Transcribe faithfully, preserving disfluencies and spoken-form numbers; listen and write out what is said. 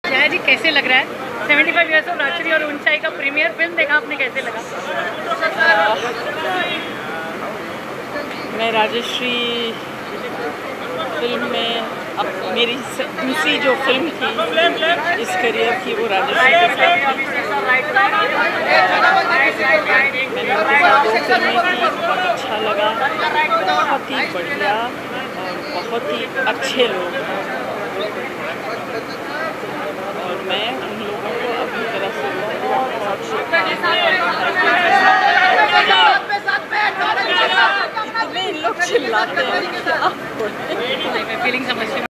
जया जी कैसे लग रहा है? Seventy five years of Rajshri और ऊंचाई का प्रीमियर फिल्म देखा आपने, कैसे लगा? मैं राजश्री फिल्म में अब मेरी दूसरी जो फिल्म थी इस करियर की वो राजश्री के साथ थी। मैंने दो फिल्में की, बहुत अच्छा लगा, बहुत ही बढ़िया और बहुत ही अच्छे लोग हैं और मैं उन लोगों को अपनी तरफ से बहुत बहुत शुभकामनाएं। इन लोग चिल्लाते हैं। फीलिंग समझती हूँ।